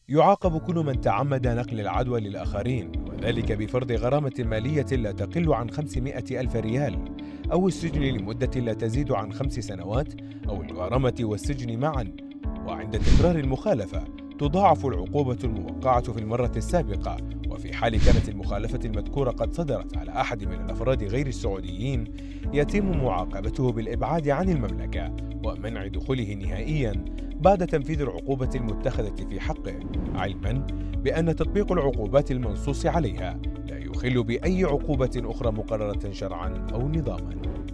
يعاقب كل من تعمد نقل العدوى للآخرين، وذلك بفرض غرامة مالية لا تقل عن 500 ألف ريال، أو السجن لمدة لا تزيد عن 5 سنوات، أو الغرامة والسجن معا. وعند تكرار المخالفة تضاعف العقوبة الموقعة في المرة السابقة. وفي حال كانت المخالفة المذكورة قد صدرت على أحد من الأفراد غير السعوديين، يتم معاقبته بالإبعاد عن المملكة ومنع دخوله نهائياً بعد تنفيذ العقوبة المتخذة في حقه، علماً بأن تطبيق العقوبات المنصوص عليها لا يخل بأي عقوبة أخرى مقررة شرعاً أو نظاماً.